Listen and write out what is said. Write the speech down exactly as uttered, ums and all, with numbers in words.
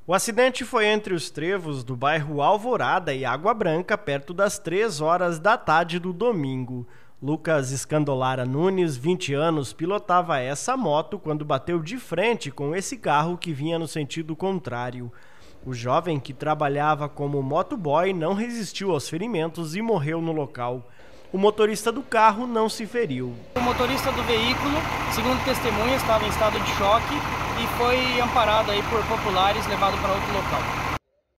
O acidente foi entre os trevos do bairro Alvorada e Água Branca, perto das três horas da tarde do domingo. Lucas Escandolara Nunes, vinte anos, pilotava essa moto quando bateu de frente com esse carro que vinha no sentido contrário. O jovem, que trabalhava como motoboy, não resistiu aos ferimentos e morreu no local. O motorista do carro não se feriu. O motorista do veículo, segundo testemunhas, estava em estado de choque e foi amparado aí por populares, levado para outro local.